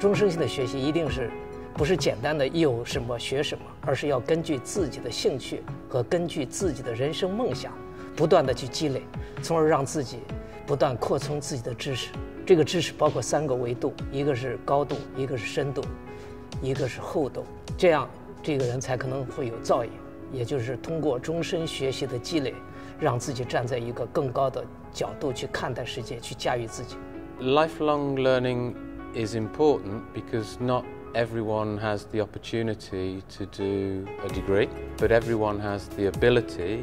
终身性的学习一定是不是简单的有什么学什么，而是要根据自己的兴趣和根据自己的人生梦想，不断的去积累，从而让自己不断扩充自己的知识。这个知识包括3个维度，一个是高度，一个是深度，一个是厚度，这样这个人才可能会有造诣，也就是通过终身学习的积累，让自己站在一个更高的角度去看待世界，去驾驭自己。 Lifelong learning is important because not everyone has the opportunity to do a degree, but everyone has the ability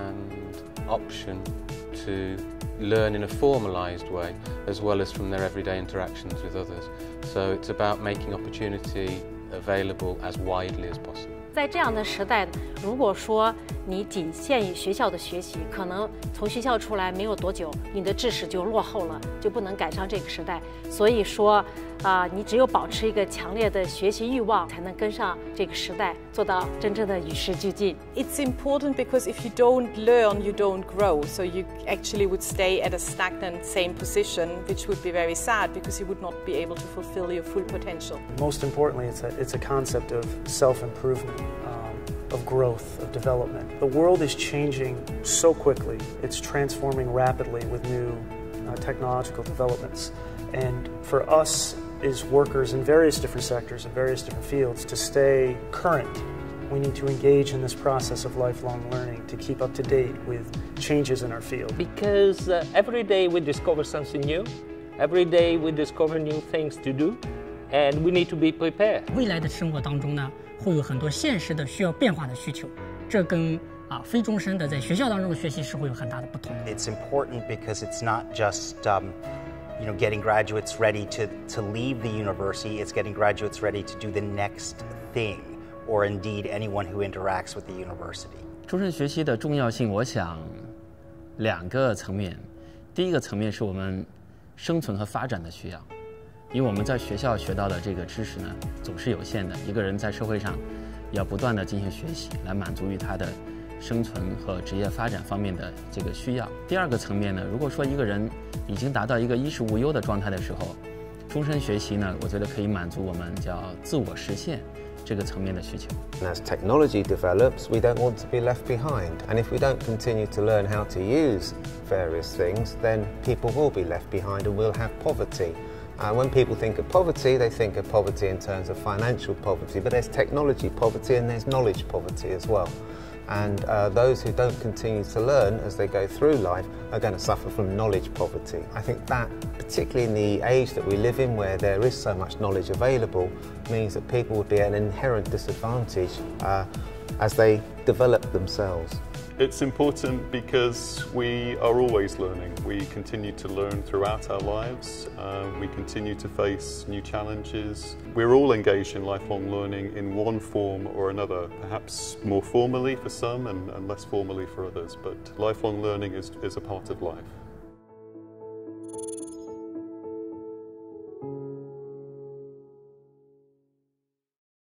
and option to learn in a formalised way as well as from their everyday interactions with others. So it's about making opportunity available as widely as possible. 在这样的时代，如果说你仅限于学校的学习，可能从学校出来没有多久，你的知识就落后了，就不能赶上这个时代。所以说，你只有保持一个强烈的学习欲望，才能跟上这个时代，做到真正的与时俱进。 It's important because if you don't learn, you don't grow. So you actually would stay at a stagnant same position, which would be very sad because you would not be able to fulfill your full potential. Most importantly, it's a concept of self-improvement, of growth, of development. The world is changing so quickly. It's transforming rapidly with new technological developments. And for us as workers in various different sectors and various different fields to stay current, we need to engage in this process of lifelong learning to keep up to date with changes in our field. Because every day we discover something new, every day we discover new things to do, and we need to be prepared. 未来的生活当中呢，会有很多现实的需要变化的需求，这跟非终身的在学校当中的学习是会有很大的不同。 It's important because it's not just getting graduates ready to leave the university. It's getting graduates ready to do the next thing, or indeed anyone who interacts with the university. 终身学习的重要性，我想2个层面。第一个层面是我们生存和发展的需要，因为我们在学校学到的这个知识呢，总是有限的。一个人在社会上要不断的进行学习，来满足于他的生存和职业发展方面的这个需要。第2个层面呢，如果说一个人已经达到一个衣食无忧的状态的时候，终身学习呢，我觉得可以满足我们叫自我实现这个层面的需求。 As technology develops, we don't want to be left behind. And if we don't continue to learn how to use various things, then people will be left behind and we'll have poverty. When people think of poverty, they think of poverty in terms of financial poverty, but there's technology poverty and there's knowledge poverty as well. And those who don't continue to learn as they go through life are going to suffer from knowledge poverty. I think that, particularly in the age that we live in where there is so much knowledge available, means that people will be at an inherent disadvantage as they develop themselves. It's important because we are always learning. We continue to learn throughout our lives. We continue to face new challenges. We're all engaged in lifelong learning in one form or another, perhaps more formally for some and less formally for others, but lifelong learning is a part of life.